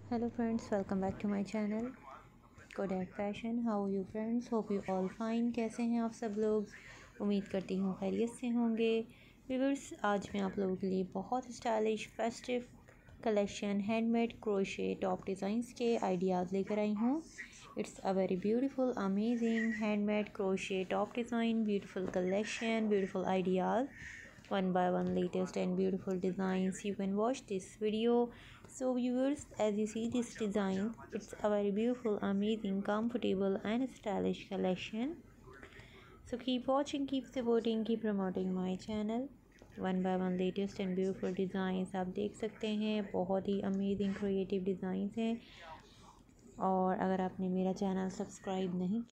Hello friends, welcome back to my channel Kodak Fashion. How are you friends? Hope you all fine. कैसे हैं आप सब लोग? उम्मीद करती हूँ खैरियत से होंगे। व्यूअर्स, आज मैं आप लोगों के लिए बहुत stylish festive collection handmade crochet top designs के आइडियाज़ लेकर आई हूँ। It's a very beautiful amazing handmade crochet top design, beautiful collection, ब्यूटीफul ideas, one by one latest and beautiful designs. You can watch this video. So viewers, as you see this design, it's a very beautiful, amazing, comfortable and stylish collection. So keep watching, keep supporting, keep promoting my channel. One by one latest and beautiful designs आप देख सकते हैं। बहुत ही amazing creative designs हैं। और अगर आपने मेरा चैनल सब्सक्राइब नहीं